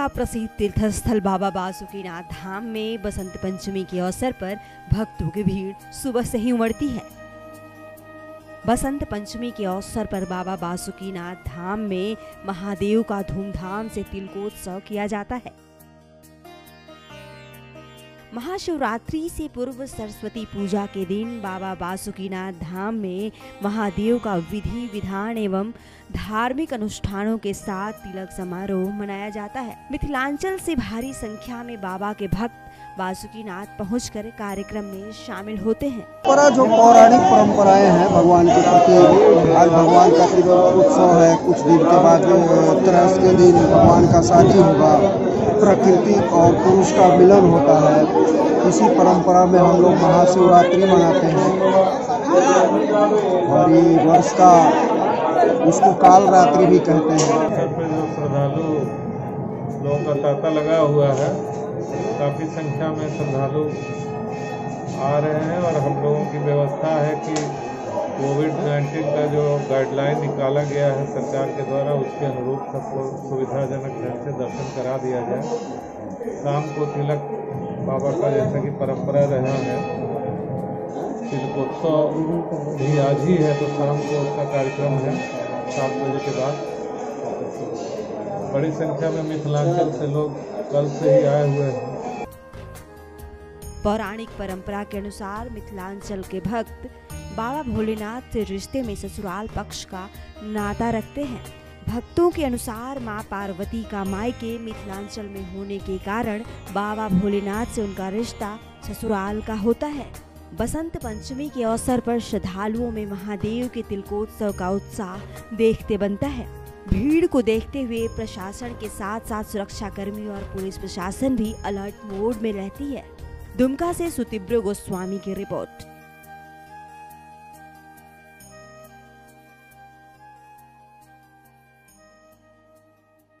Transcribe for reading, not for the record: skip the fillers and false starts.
का प्रसिद्ध तीर्थस्थल बाबा बासुकीनाथ धाम में बसंत पंचमी के अवसर पर भक्तों की भीड़ सुबह से ही उमड़ती है। बसंत पंचमी के अवसर पर बाबा बासुकीनाथ धाम में महादेव का धूमधाम से तिलकोत्सव किया जाता है। महाशिवरात्रि से पूर्व सरस्वती पूजा के दिन बाबा बासुकीनाथ धाम में महादेव का विधि विधान एवं धार्मिक अनुष्ठानों के साथ तिलक समारोह मनाया जाता है। मिथिलांचल से भारी संख्या में बाबा के भक्त बासुकीनाथ पहुंचकर कार्यक्रम में शामिल होते हैं। जो पौराणिक परंपराएं हैं भगवान के प्रति, आज भगवान का उत्सव है, कुछ दिन के बाद त्रयोदश के दिन भगवान का शादी होगा, प्रकृति और पुरुष का मिलन होता है। इसी परंपरा में हम लोग महाशिवरात्रि मनाते हैं और ये वर्ष का उसको काल रात्रि भी कहते हैं। जो श्रद्धालु लोगों का तांता लगा हुआ है, काफ़ी संख्या में श्रद्धालु आ रहे हैं और हम लोगों की व्यवस्था है कि कोविड-19 का जो गाइडलाइन निकाला गया है सरकार के द्वारा, उसके अनुरूप सबको सुविधाजनक ढंग से दर्शन करा दिया जाए। शाम को तिलक बाबा का जैसा कि परंपरा रहा है, तिलकोत्सव भी आज ही है, तो शाम को उसका कार्यक्रम है 7 बजे के बाद। बड़ी संख्या में मिथिलांचल से लोग कल से ही आए हुए हैं। पौराणिक परंपरा के अनुसार मिथिलांचल के भक्त बाबा भोलेनाथ से रिश्ते में ससुराल पक्ष का नाता रखते हैं। भक्तों के अनुसार मां पार्वती का मायके मिथिलांचल में होने के कारण बाबा भोलेनाथ से उनका रिश्ता ससुराल का होता है। बसंत पंचमी के अवसर पर श्रद्धालुओं में महादेव के तिलकोत्सव का उत्साह देखते बनता है। भीड़ को देखते हुए प्रशासन के साथ साथ सुरक्षा कर्मी और पुलिस प्रशासन भी अलर्ट मोड में रहती है। दुमका से सुतिब्र गोस्वामी की रिपोर्ट।